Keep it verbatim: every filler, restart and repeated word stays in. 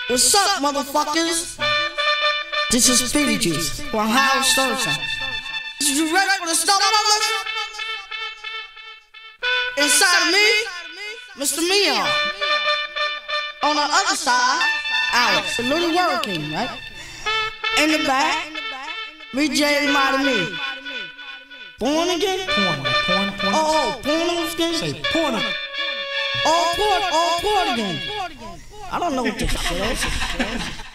What's up, motherfuckers? This is Beetlejuice from Howard Sturgeon. You ready for the start of this? Inside of me, Mister Meon. On the other side, Alex, the little word king, right? In the back, we J Mighty Me. Born again? Porn, porn, porn. Oh, oh, porn again? Say porn. Oh, porn, oh, porn again. I don't know what this is.